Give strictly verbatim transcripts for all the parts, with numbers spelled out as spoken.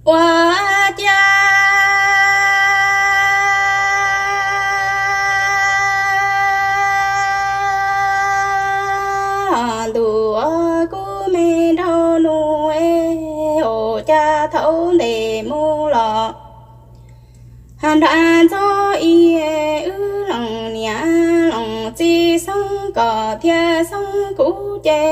我家đủ cô mê đâu nu ê ô cha thấu để mu lọ hàn đàn cho y ư lòng nhã lòng chi sống có thia sống cũ chê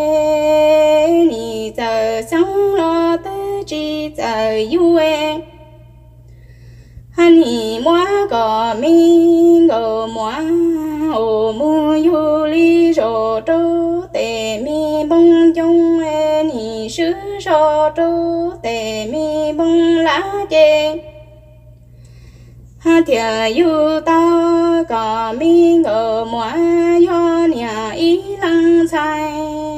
ni giờ sống lo tư chi giờ yu ê hàn hi mua có mi gồ mua ô mu yu li rô trô tê mi bông chung ê ni sư rô trô tê mi bông lá chê ha thiệt yu ta có mi ngờ mua yo nhà ý lăng sai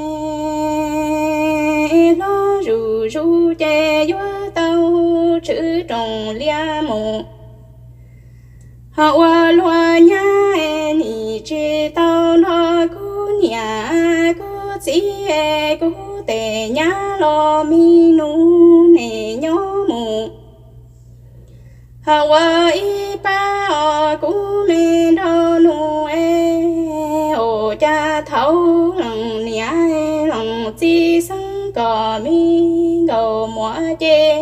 lo ru ru chê yo tao chữ trồng lia mù ha wa loa nha ni chê tao lo cu nhà cu chỉ cu tê nhá lo mi nu nè nhó mù ha wa i pa o cu mê đô nu ê ô cha thấu lòng nia lòng chi sang cò mi gầu mua chê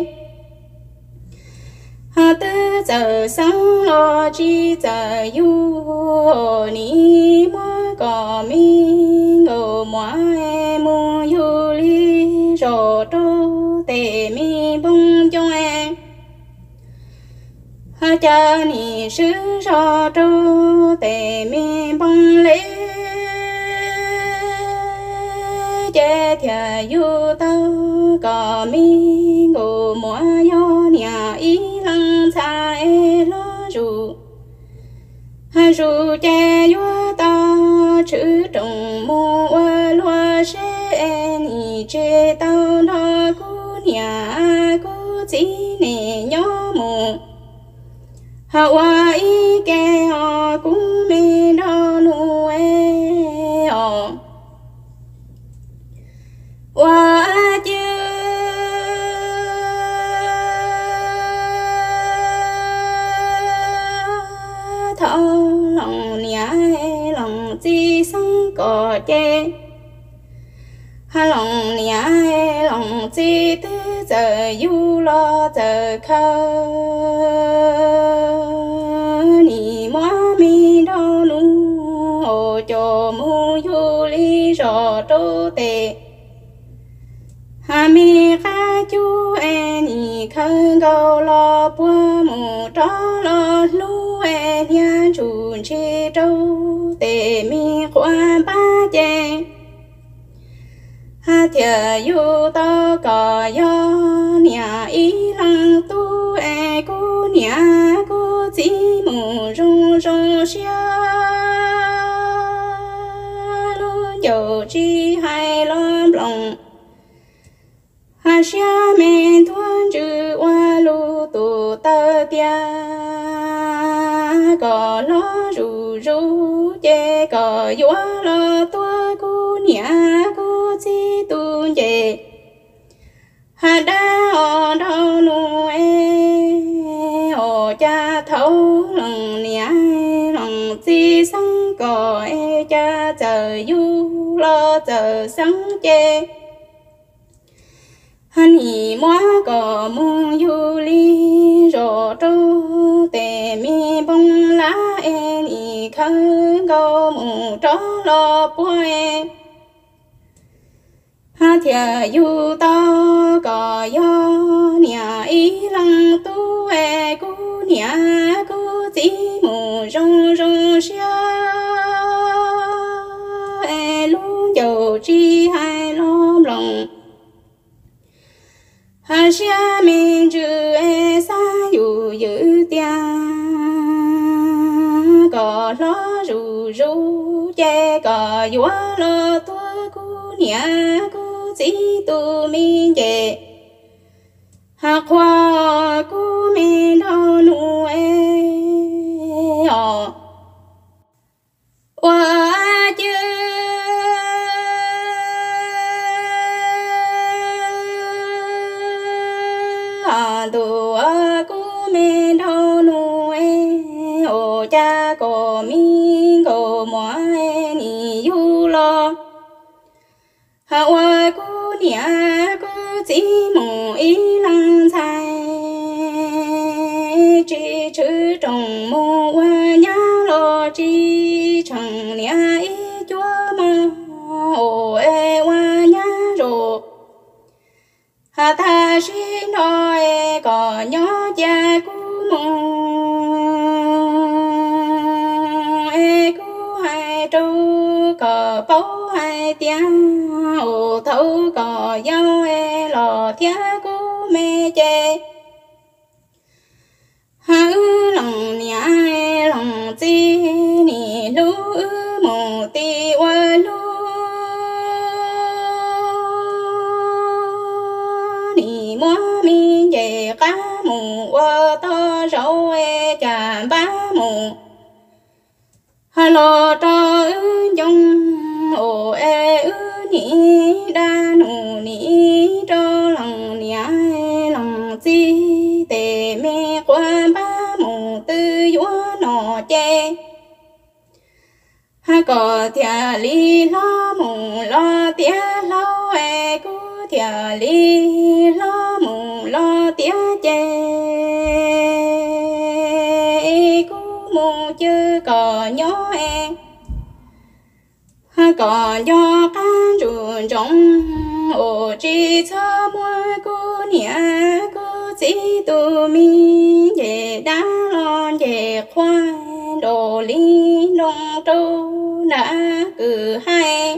ha tư giờ sáng lo chi giờ yu ni mua cò mi gầu mua em mua yu li rô trô tê mi bông trong em ha cha ni sư rô trô tê mi bông lê chê thia yu tao có mi ngô mua yo nhà ý lăng xa ê lo ru ha ru chê yu tao chữ trồng mu ua loa chê ni chê tao lo cu nhà cu chỉ nè nhó mù ha wa i ke o cu mê đô nu ê o wa chư thâu lòng nia lòng chi sống cò chê ha lòng nia lòng chi tư giờ yu lo giờ khơ ni mua mi đâu nu ô cho mu yu li rô trô tê ha mi ca chu e ni khơ gâu lo bua mu tró lo lu e nha chu chi trâu tê mi qua ba chê ha thiệt yu to có yo nhà ý lăng tu e cô nhà cô chỉ mu rong rong xia luôn dầu chi hai lo lòng ha xia men thuần chữ wa lu tu tơ tia có lo ru ru chê có yo lo tua cô nhà cô chỉ tu chê ha đa o đâu nu ê ô cha thấu lòng nia lòng chi sang cò ê cha chờ yu lo chờ sáng chê han hi mua cò mu yu li rô trô tê mi bông lá ê ni khơ gâu mu tró lo bua ê ha thiệt yu to có yo nhà ý lăng tu ê cu nhà cu chỉ mu rong rong xia ê lu dầu chi hai lo lòng ha xia men chữ ê sa yu yu tia có lo ru ru chê có yu lo tua cu nhà cu chỉ tu mi chê ha khoa cu mi đô nu ê o wa chư lo tu cú mê thâu nu e ô cha cô mi cô mua e ni yu lo hà hoa cú nia cú chỉ mù ý lăng sai chỉ chữ trong mù hoa nhá lo chỉ chẳng nia ý chúa mò ô e hoa nhá rồi hà ta xin nói có nhỏ cha cú mù e cú hai trâu có báu hai tiếng ô thấu có dâu e lò thía cú mê chê hà ư lòng nia e lòng chi ni lú ư mù ti hoa lú ni mua mi về cá mù hoa to rau e chà bá mù hà lò cho ư dông ô e ư ni đa nụ ni cho lòng nia e lòng chi tề mê qua bá mù tư vua nọ chê ha có thia li lo mù lo tía lo e cú thia li lo mù lo tía chê cú mù chứ có nhỏ e ha có do cá ruộng trồng ô chỉ cho mua cú nia cú chỉ tu mi về đá lon về khoai đồ lý đông trâu đã cử hai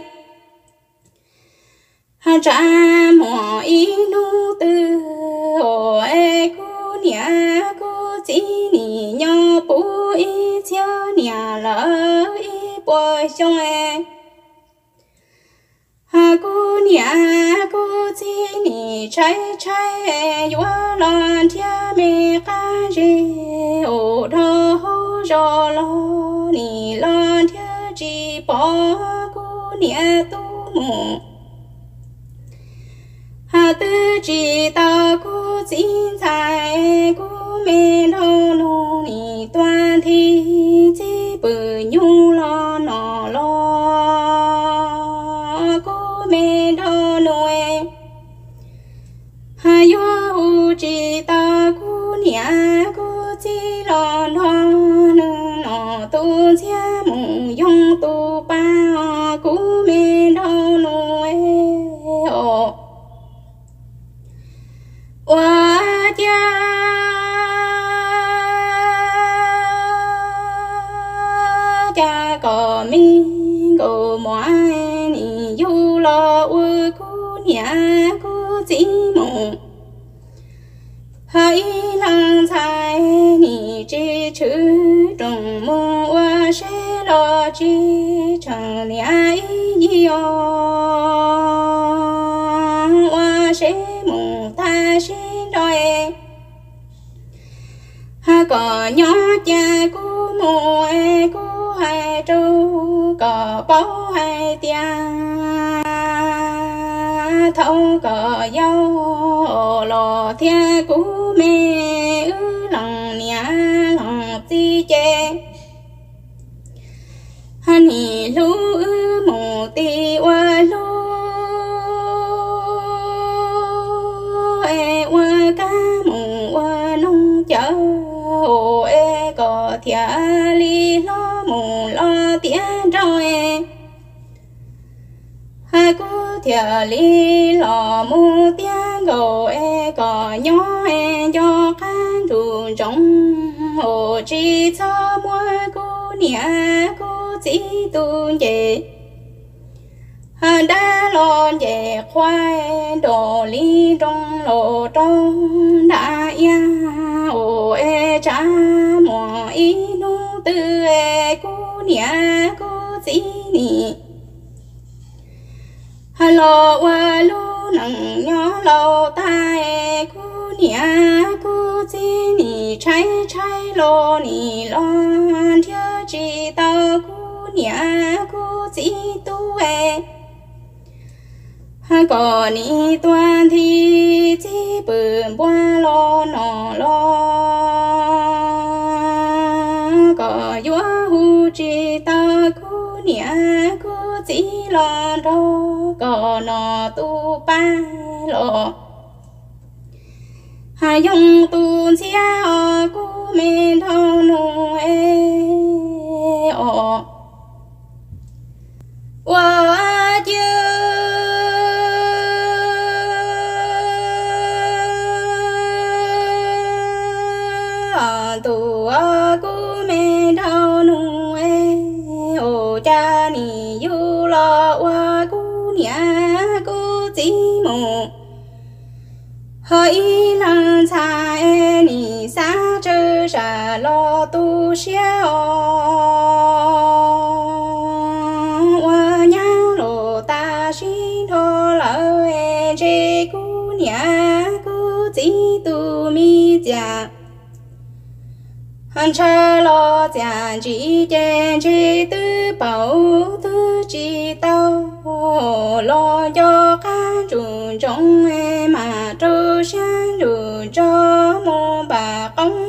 ha cha mò ý nu tư ô e cú nia cú chỉ ni nhau bù ý chia nia lỡ ý bồi trong e ha cú nia cú chỉ ni trái trái e vua lon thia mê cá rê ô thô hô rô lo ni lon thia chỉ bỏ cú nia tu mù hà tư chỉ ta cú chín dài cú mê thâu nu ni toàn thi chỉ bự nhu lo nọ lo cú mê thâu nu e hà yo u chỉ ta cú nia cú chỉ lo lo nu nọ tu chia mù yong tu ba cú mê thâu nu e ô hoa cha cha có mi cô mua ni yu lo u cú nia cú chỉ mù hãy lắng sai ni chỉ chữ trong mù hoa sẽ lo chỉ chẳng nia ý yo hoa sẽ mù ta xin đôi ha có nhỏ cha cú mù e cú hai trâu có báu hai tiếng thâu có dâu lò thia cú mê ư lòng nia lòng chi chê ha ni lú ư mù ti hoa lú e hoa cá mù hoa nông chở ô e có thia li lo mù lo tía rau e ha cú thia li lo mù tía gầu e có nhỏ e do cá ruộng trồng ô chỉ cho mua cú nia cú chỉ tu về hà đã lo về khoai đồ lý trong lỗ trong đã ya ô e cha mò ý nu tư e cú nia cú chỉ ni hà lo qua lu nằng nhỏ lâu ta e cú nia cú chỉ ni trái trái lo ni lo theo chỉ tao cú nia cú chỉ tu e có ni toàn thì chỉ bự qua lo nọ lo có vua hu chỉ ta cô nia cô chỉ lo đó có nọ tu ba lo hai dòng tu xia cô men thâu nu e o wa chưa tu cô men thâu nu e o cha ni yu lo wa cô nia cô chỉ mu hơi lần xa e ni xa chơ ra lo tu xiao wa nhá lo ta xin thô lỡ e chê cu nhá cu chỉ tu mi cha hắn cha lo cha chỉ chen chỉ tư bảo tư chỉ tao lo cho cá chủ trong em mà trơ sáng rồi cho mô bà công